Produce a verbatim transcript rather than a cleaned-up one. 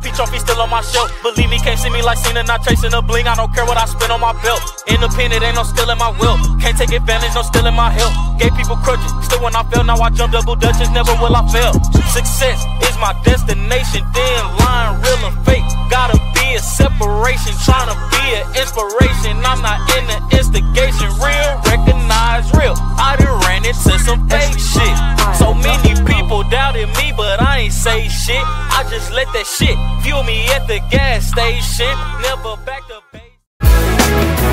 P trophy still on my shelf. Believe me, can't see me like Cena, not chasing a bling. I don't care what I spend on my belt. Independent, ain't no stealing my wealth. Can't take advantage, no stealing my health. Gave people crutches, still when I fail, now I jump double dutches, never will I fail. Success is my destination, then lying real and fake. Gotta be a separation, trying to be an inspiration. I'm not in the instigation, real, recognize real. I done ran into some fake shit. So many people doubted me, but I ain't say shit. I just let that shit fuel me at the gas station. Never back to base.